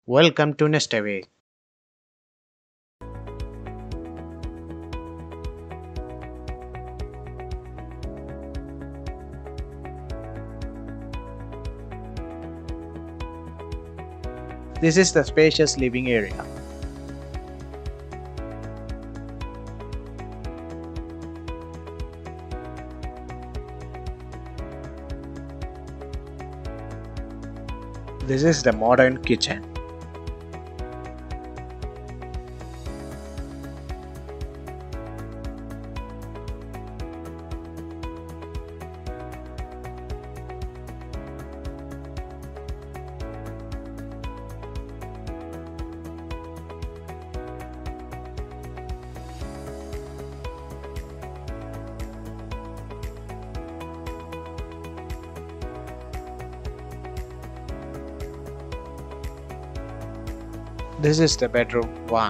Welcome to Nestaway. This is the spacious living area. This is the modern kitchen. This is the bedroom 1.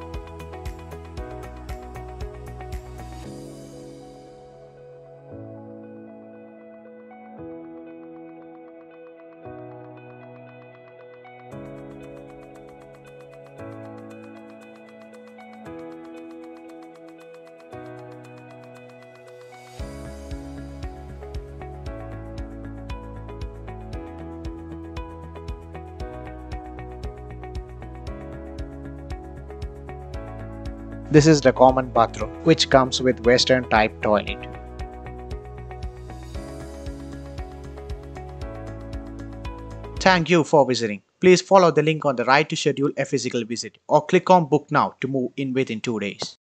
This is the common bathroom, which comes with Western type toilet. Thank you for visiting. Please follow the link on the right to schedule a physical visit or click on book now to move in within 2 days.